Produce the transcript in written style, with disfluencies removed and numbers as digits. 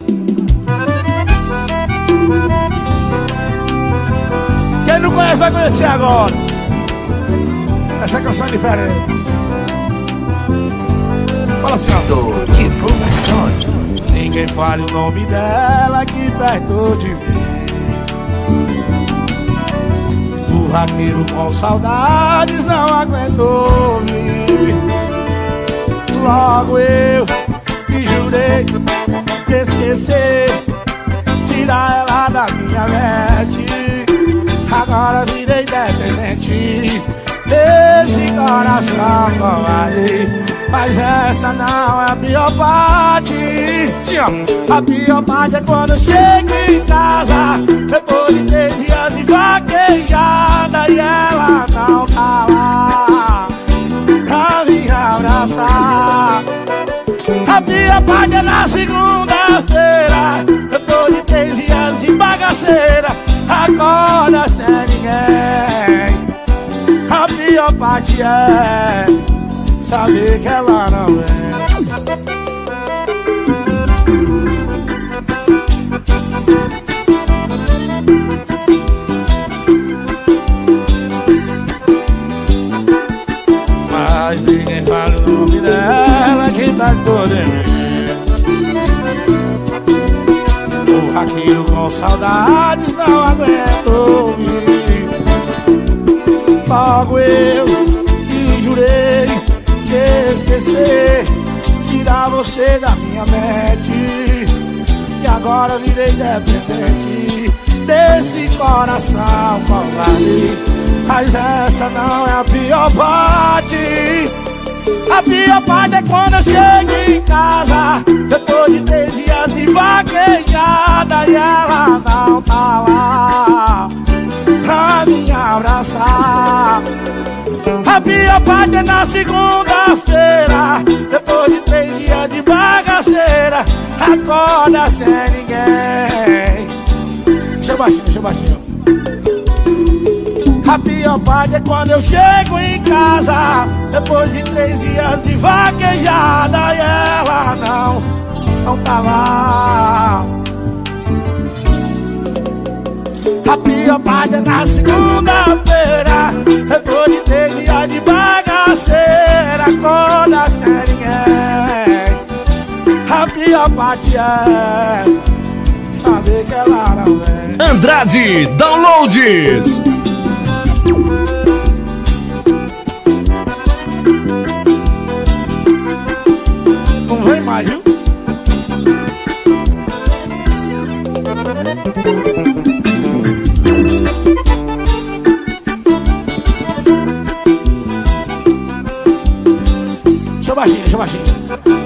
Quem não conhece vai conhecer agora. Essa canção é diferente. Fala assim, ó. De Produções. Ninguém fale o nome dela aqui perto de mim. O raqueiro com saudades não aguentou me. Logo eu que jurei te esquecer, tirar ela da minha mente. Agora virei dependente desse coração covarde. Mas essa não é a pior parte. Sim, ó. A pior parte é quando eu chego em casa depois de 3 dias de vaquejada e ela não tá lá pra me abraçar. A pior parte é na segunda-feira depois de 3 dias de bagaceira, acorda sem ninguém. A pior parte é saber que ela não vem. Mas ninguém fala o nome dela que tá todo em mim. O raqueiro com saudades não aguenta ouvir. Logo eu que jurei te esquecer, tirar você da minha mente. E agora virei dependente desse coração covarde. Mas essa não é a pior parte. A pior parte é quando eu chego em casa depois de 3 dias de vaquejada e ela não tá lá pra me abraçar. A pior parte é na segunda-feira depois de 3 dias de bagaceira, acorda sem ninguém. Deixa baixinho, deixa baixinho. A pior parte é quando eu chego em casa depois de 3 dias de vaquejada e ela não tá lá. A pior parte é na segunda-feira depois de 3 dias de bagaceira, acorda sem ninguém. A pior parte é saber que ela não vem. Andrade Downloads. Não vem mais, viu? Deixa baixinho, deixa baixinho.